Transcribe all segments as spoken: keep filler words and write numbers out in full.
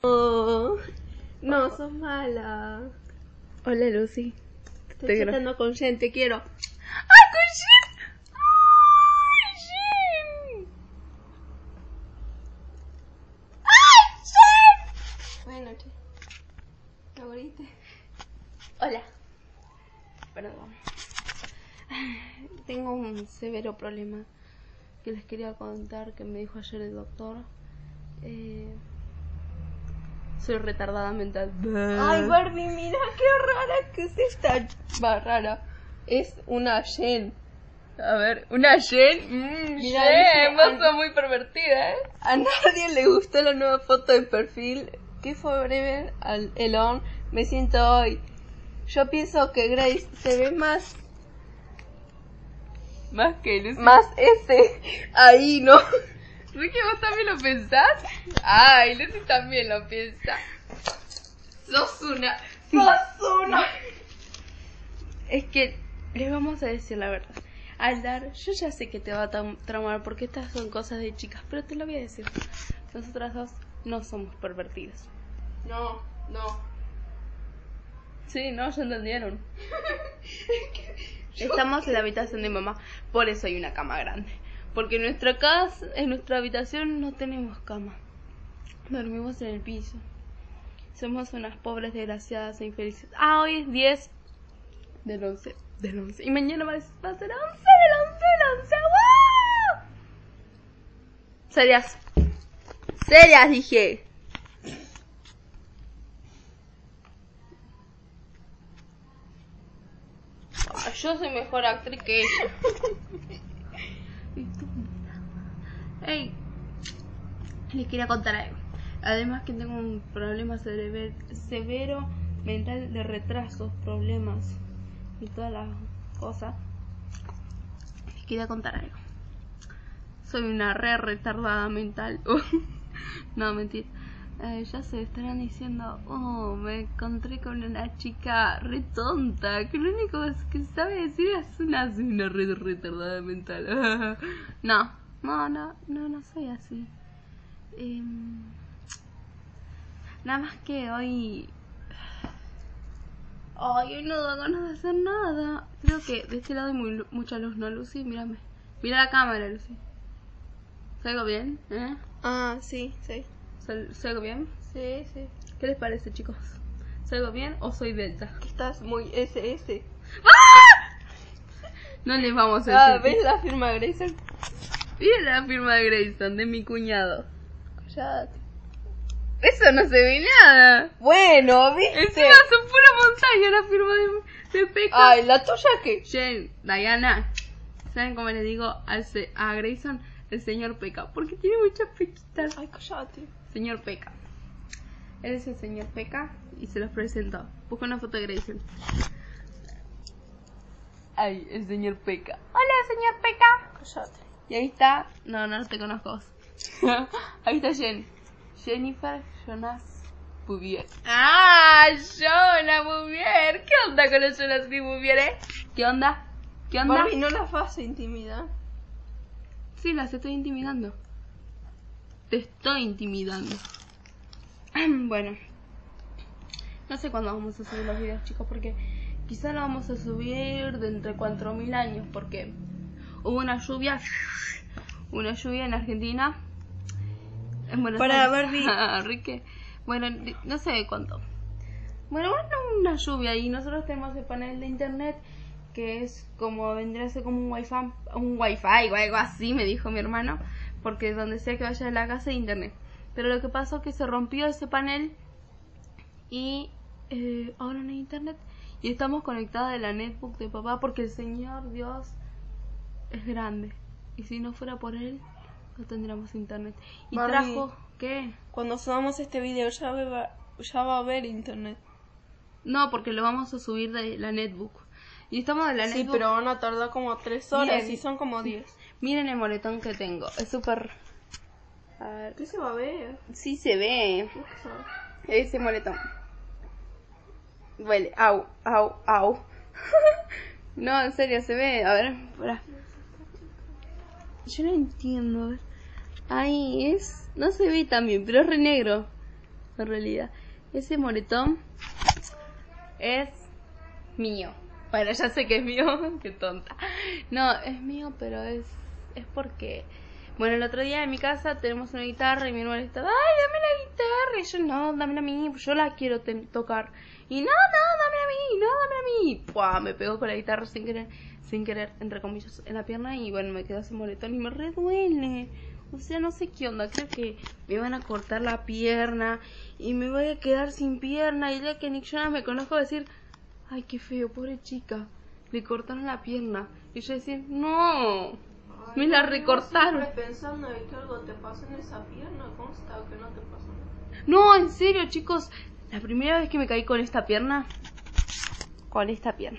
Oh, no, sos mala. Hola, Lucy. Estoy tratando con Jen, te quiero. ¡Ay, con Jen! ¡Ay, Jen! ¡Ay, Jen! Buenas noches. ¿Ahorita? Hola. Perdón. Tengo un severo problema que les quería contar, que me dijo ayer el doctor. Eh, soy retardada mental. Ay, Barbie, mira qué rara que es esta. Va rara. Es una Jen. A ver, una Jen. Mmm, Mira, Jen, dice, vos sos muy pervertida, ¿eh? A nadie le gustó la nueva foto de perfil que Forever al Elon. Me siento hoy. Yo pienso que Grace se ve más Más que Lucy. más ese ahí, ¿no? Ricky, ¿vos también lo pensás? Ay, Lucy también lo piensa. Sos una. ¡Sos una! Es que les vamos a decir la verdad. Aldar, yo ya sé que te va a tra- traumar porque estas son cosas de chicas, pero te lo voy a decir. Nosotras dos no somos pervertidas. No, no. Sí, no, ya entendieron. Estamos en la habitación de mamá, por eso hay una cama grande. Porque en nuestra casa, en nuestra habitación no tenemos cama. Dormimos en el piso. Somos unas pobres desgraciadas e infelices. Ah, hoy es diez del once. Del once. Y mañana va a ser once del once del once. ¡Wow! Serias. Serias, dije. Ah, yo soy mejor actriz que ella. Ey, les quería contar algo. Además que tengo un problema severo, severo mental de retrasos, problemas y todas las cosas. Les quería contar algo. Soy una re retardada mental. No, mentira. Eh, ya se estarán diciendo, oh, me encontré con una chica re tonta, que lo único que sabe decir es una, soy una re retardada mental. No, no, no, no, no soy así. Eh, nada más que hoy... Ay, hoy no da ganas de hacer nada. Creo que de este lado hay muy, mucha luz, ¿no, Lucy? Mírame. Mira la cámara, Lucy. ¿Salgo bien? ¿Eh? Ah, sí, sí. ¿Sal- ¿Salgo bien? Sí, sí. ¿Qué les parece, chicos? ¿Salgo bien o soy delta? Estás muy ese, ese. No les vamos a Ah, decir. ¿ves la firma Grayson? Mira la firma de Grayson, de mi cuñado. Cállate. Eso no se ve nada. Bueno, ¿viste? Encima son pura montaña la firma de, de Peca. Ay, ¿la tuya qué? Jen, Diana. ¿Saben cómo le digo al se- a Grayson? El señor Peca. Porque tiene muchas pequitas. Ay, cállate. Señor Peca. Él es el señor Peca y se los presento. Busca una foto de Grayson. Ay, el señor Peca. Hola, señor Peca. Cállate. Y ahí está. No, no te conozco. Ahí está Jen. Jennifer Jonas Bouvier. ¡Ah! Jonas Bouvier. ¿Qué onda con el Jonas Bouvier, eh? ¿Qué onda? ¿Qué onda? Barbie, no las vas a intimidar. Sí, las estoy intimidando. Te estoy intimidando. Bueno. No sé cuándo vamos a subir los videos, chicos, porque quizá lo vamos a subir de entre cuatro mil años, porque hubo una lluvia, una lluvia en Argentina. En Buenos Para Aires. Barbie. Enrique. Bueno, no sé cuánto. Bueno, una, una lluvia y nosotros tenemos el panel de internet que es como, vendría a ser como un wifi, un wifi o algo así, me dijo mi hermano, porque donde sea que vaya de la casa hay internet. Pero lo que pasó es que se rompió ese panel y eh, ahora no hay internet y estamos conectadas de la netbook de papá porque el Señor Dios es grande y si no fuera por él no tendríamos internet. Y Barbie, trajo, ¿qué? cuando subamos este video ya, va, ya va a haber internet. No, porque lo vamos a subir de la netbook. Y estamos de la Sí, netbook. pero van a tardar como tres horas Miren. y son como diez. Miren el moretón que tengo. Es súper... A ver. ¿Qué se va a ver? Sí se ve. Ese moretón. Huele. Au, au, au. No, en serio, se ve. A ver, espera. Yo no entiendo. A ver. Ahí es... No se ve tan bien, pero es re negro. en realidad. Ese moretón es mío. Bueno, ya sé que es mío, qué tonta. No, es mío, pero es, es porque... Bueno, el otro día en mi casa tenemos una guitarra y mi hermano estaba, ay, dame la guitarra. Y yo, no, dámela a mí, yo la quiero tocar. Y no, no, dámela a mí, no, dámela a mí. Pua, me pegó con la guitarra sin querer, sin querer, entre comillas, en la pierna. Y bueno, me quedó ese moretón y me re duele. O sea, no sé qué onda, creo que me van a cortar la pierna y me voy a quedar sin pierna. Y ya que Nick Jonas me conozco decir, ay, qué feo, pobre chica, le cortaron la pierna. Y yo decir, no, ay, me la recortaron. Siempre pensando de que algo te pasó en esa pierna, consta que no te pasó nada. No, en serio, chicos, la primera vez que me caí con esta pierna, con esta pierna,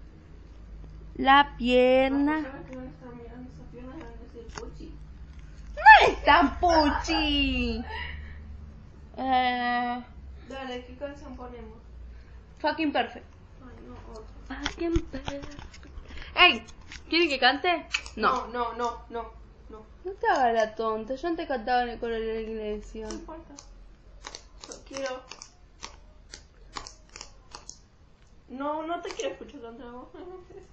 la pierna... ¿Sabes que van a estar mirando esa pierna y van a decir puchi? ¡No es tan puchi! Eh... Dale, ¿qué canción ponemos? Fucking Perfect. Ay, no, otra. Fucking Perfect. ¡Ey! ¿Quieren que cante? No. No, no, no, no, no. No te hagas la tonta, yo antes cantaba en el coro de la iglesia. No importa. Yo quiero... No, no te quiero escuchar cantar vos, no me interesa.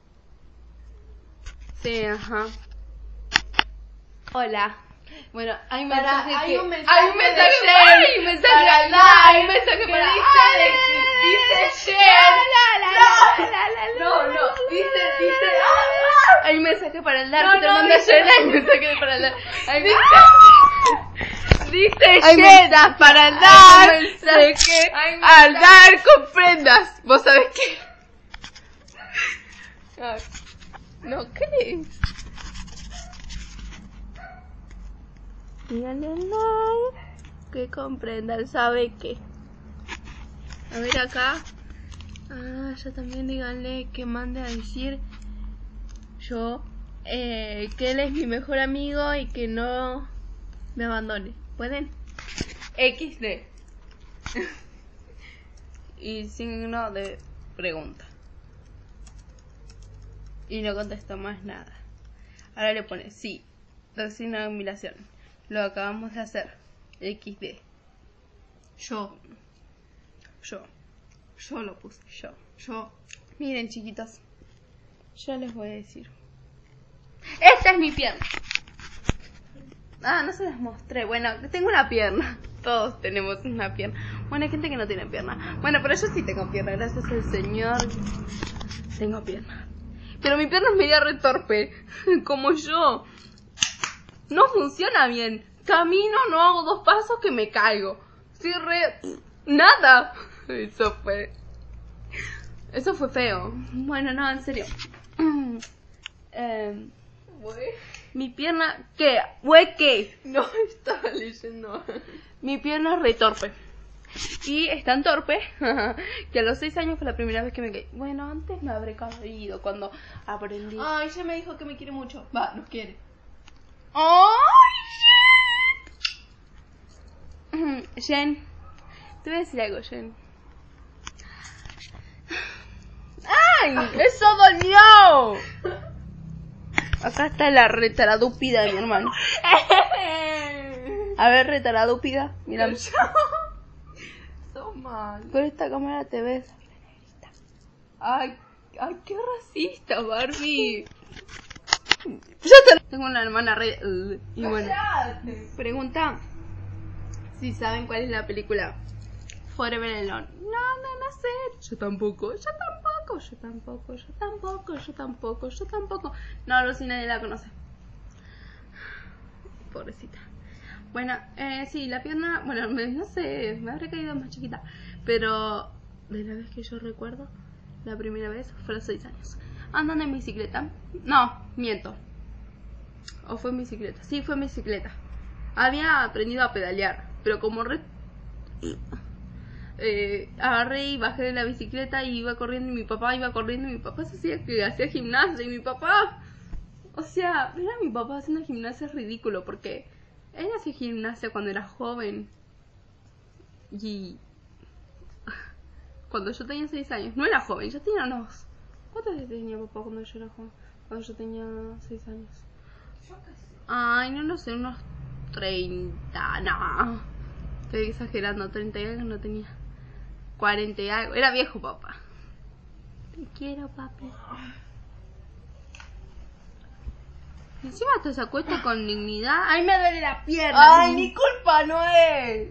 Sí, ajá. Hola. Bueno, hay un Para- mensaje hay que... un mensaje hay un mensaje de para- Jen. hay un mensaje Para para- Jen. hay un mensaje Que para dice Alex. dice Jen. La, la, la, la, la, la, No, no, dice, dice... Hay un mensaje para el Dark No, que te no, manda dice- Jen. Hay un mensaje para el Dark. Hay Dice Hay Jen. mensaje para el Dark. Hay mensaje- ¿Sabes qué? hay Al mensaje- dar con prendas. ¿Vos sabés qué? Ay, no, ¿qué es? Díganle al like que comprendan, ¿sabe qué? A ver acá. Ah, ya también díganle que mande a decir yo eh, que él es mi mejor amigo y que no me abandone. ¿Pueden? equis de. Y signo de pregunta. Y no contestó más nada. Ahora le pone sí, dos signos de admiración. Lo acabamos de hacer. equis de. Yo, Yo. yo lo puse. Yo. Yo. Miren, chiquitos. Yo les voy a decir. Esta es mi pierna. Ah, no se las mostré. Bueno, tengo una pierna. Todos tenemos una pierna. Bueno, hay gente que no tiene pierna. Bueno, pero yo sí tengo pierna. Gracias al Señor. Tengo pierna. Pero mi pierna es media retorpe. Como yo. No funciona bien. Camino, no hago dos pasos que me caigo. Sí, re... Nada. Eso fue... Eso fue feo. Bueno, no, en serio. eh, mi pierna... ¿Qué? ¿Hue qué? No, estaba leyendo. Mi pierna es re torpe. Y es tan torpe que a los seis años fue la primera vez que me caí. Bueno, antes me habré caído cuando aprendí. Ay, ella me dijo que me quiere mucho. Va, nos quiere. ¡Ay, Jen! Jen, te voy a decir algo, Jen. ¡Ay! ¡Eso dolió! Acá está la retaradúpida de mi hermano. A ver, retaradúpida, mira. Sos mal. Con esta cámara te ves. Ay, ay, qué racista, Barbie. Yo te... Tengo una hermana re... Y bueno, Cállate. pregunta si saben cuál es la película Forever Alone. No, no, no sé. Yo tampoco, yo tampoco, yo tampoco, yo tampoco, yo tampoco, yo tampoco. No, no, si nadie la conoce. Pobrecita. Bueno, eh, sí, la pierna, bueno, me- no sé, me habré caído más chiquita. Pero de la vez que yo recuerdo, la primera vez fue a los seis años. Andando en bicicleta. No, miento. ¿O fue en bicicleta? Sí, fue en bicicleta. Había aprendido a pedalear, pero como re... Eh, agarré y bajé de la bicicleta y iba corriendo y mi papá iba corriendo y mi papá se hacía que hacía gimnasia y mi papá... O sea, ver a mi papá haciendo gimnasia es ridículo porque él hacía gimnasia cuando era joven. Y... Cuando yo tenía seis años, no era joven, yo tenía unos... ¿Cuántos años tenía papá cuando yo era joven? Cuando yo tenía seis años. Yo qué sé. Ay, no lo sé, unos treinta, no. Estoy exagerando, treinta y algo no tenía. cuarenta y algo. Era viejo, papá. Te quiero, papi. Encima te se acuesta con dignidad. Ay, me duele la pierna. Ay, mi culpa no es.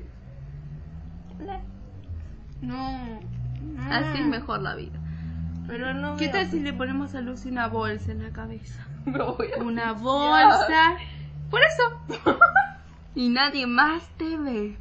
No. Así es mejor la vida. Pero no. ¿Qué veo. tal si le ponemos a Lucy una bolsa en la cabeza? Me voy a Una pisar. bolsa. Por eso. Y nadie más te ve.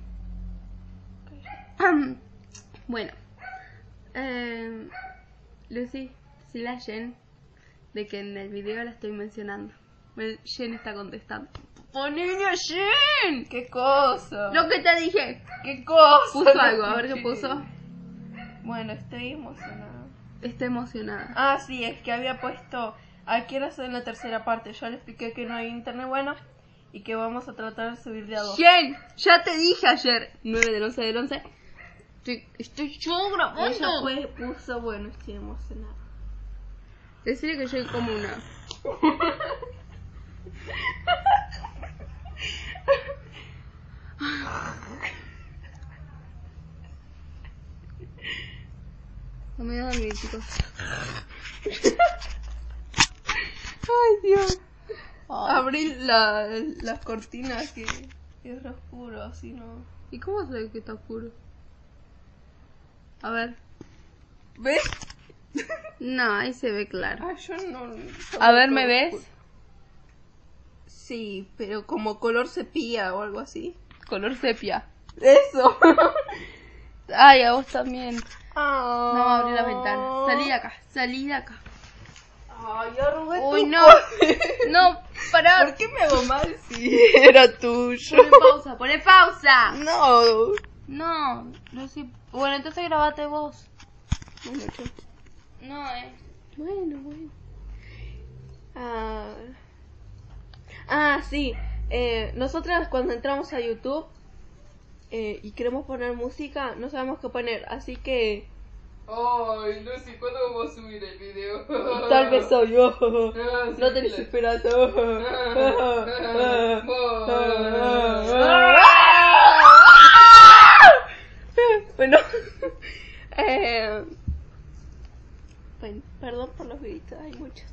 Bueno. Eh, Lucy, si la Jen, de que en el video la estoy mencionando. Jen está contestando. ¡Oh, niño Jen! ¿Qué cosa? Lo que te dije. ¿Qué cosa? Puso algo, a ver qué puso. Bueno, estoy emocionada. Está emocionada. Ah, sí, es que había puesto. Aquí era en la tercera parte. Ya le expliqué que no hay internet bueno y que vamos a tratar de subir de a dos. Jen, ya te dije ayer, nueve del once del once. Estoy, estoy yo Ella grabando. pues puso, bueno, estoy emocionada. Decirle que soy como una. No me da dormir, chicos. Ay, Dios. Abrí la, las cortinas que, que es oscuro, así no. ¿Y cómo se ve que está oscuro? A ver. ¿Ves? No, ahí se ve claro. Ah, yo no. A ver, ¿me ves? Sí, pero como color sepia o algo así. Color sepia. Eso. Ay, a vos también. Ah. No, abrí la ventana. Salí de acá, salí de acá. Ay, arrugué Uy, tu no. co- No, pará. ¿Por qué me hago mal si era tuyo? Poné pausa, poné pausa. No. No, Lucy. Bueno, entonces grabate vos. Bueno, yo- No, eh. Bueno, bueno. Ah, ah sí. Eh, nosotras cuando entramos a YouTube eh, y queremos poner música, no sabemos qué poner, así que Ay, Lucy, ¿cuándo vamos a subir el video? tal vez soy yo. Ah, sí, No tenés claro. esperanza. Bueno, eh, bueno, perdón por los gritos, hay muchos.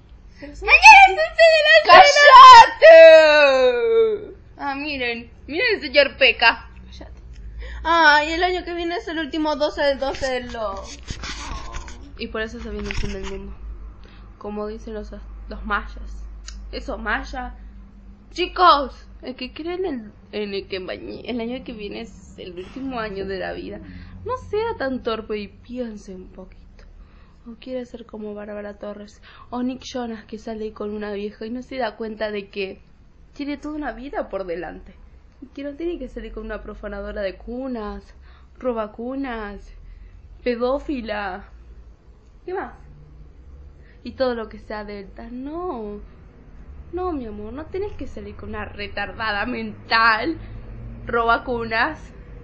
¡Cállate! Ah, miren. Miren el señor Peca. Cállate. Ah, y el año que viene es el último doce del doce del lo. Y por eso se viene el fin del mundo. Como dicen los, los mayas. Esos mayas. Chicos, el que cree en el, en el que bañe- el año que viene es el último año de la vida, no sea tan torpe y piense un poquito. O quiere ser como Bárbara Torres o Nick Jonas, que sale con una vieja y no se da cuenta de que tiene toda una vida por delante. Y que no tiene que salir con una profanadora de cunas, robacunas, pedófila. ¿Qué más? Y todo lo que sea delta. No. No, mi amor, no tenés que salir con una retardada mental, robacunas.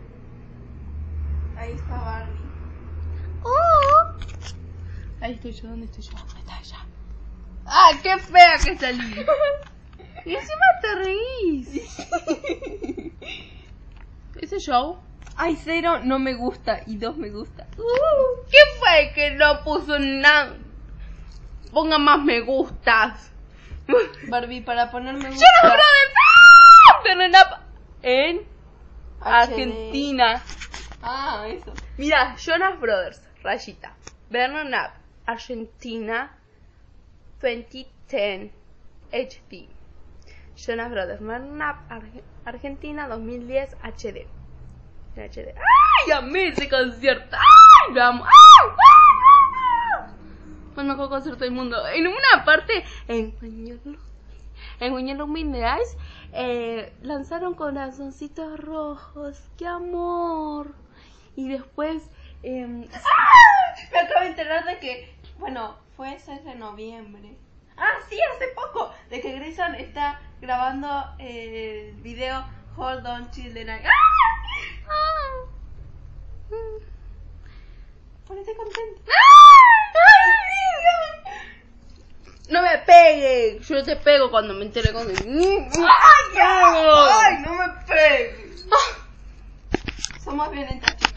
Ahí está Barbie. Oh. Ahí estoy yo, ¿dónde estoy yo? ¿Dónde está ella? ¡Ah, qué fea que salí! Y encima te reís. ¿Ese show? Ay, cero no me gusta y dos me gusta. Uh, ¿Qué fue que no puso nada? Ponga más me gustas. Barbie, para ponerme Jonas gusta. Brothers Turn Up en Argentina. Ah, eso. Mira, Jonas Brothers, rayita. Burn Up, Argentina, veinte diez, H D. Jonas Brothers, Burn Up, Arge- Argentina, dos mil diez, H D. En H D. ¡Ay, amé ese concierto! ¡Ay, lo amo! ¡Ay, ay, ay! Fue el mejor concierto del mundo. En una parte, en en When You Look Me in the Eyes, eh, lanzaron corazoncitos rojos. ¡Qué amor! Y después... Eh, Me acabo de enterar de que, bueno, fue seis de noviembre. Ah, sí, hace poco. De que Grayson está grabando eh, el video Hold On Children. ¡Ah! Ponete contento. No me pegue. Yo te pego cuando me entere con el... ¡Ay, no me pegues! somos violentas.